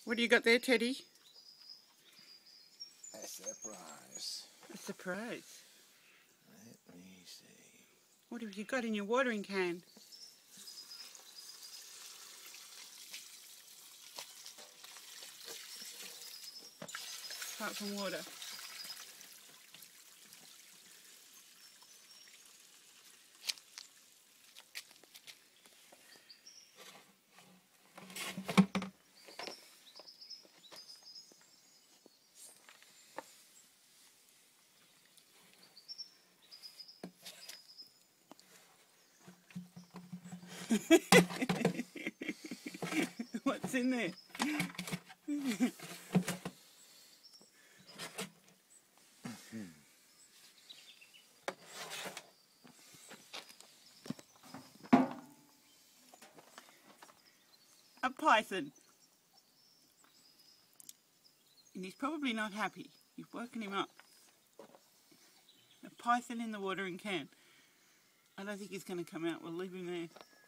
What do you got there, Teddy? A surprise. A surprise. Let me see. What have you got in your watering can? Apart from water. What's in there? A python. And he's probably not happy. You've woken him up. A python in the watering can. I don't think he's going to come out. We'll leave him there.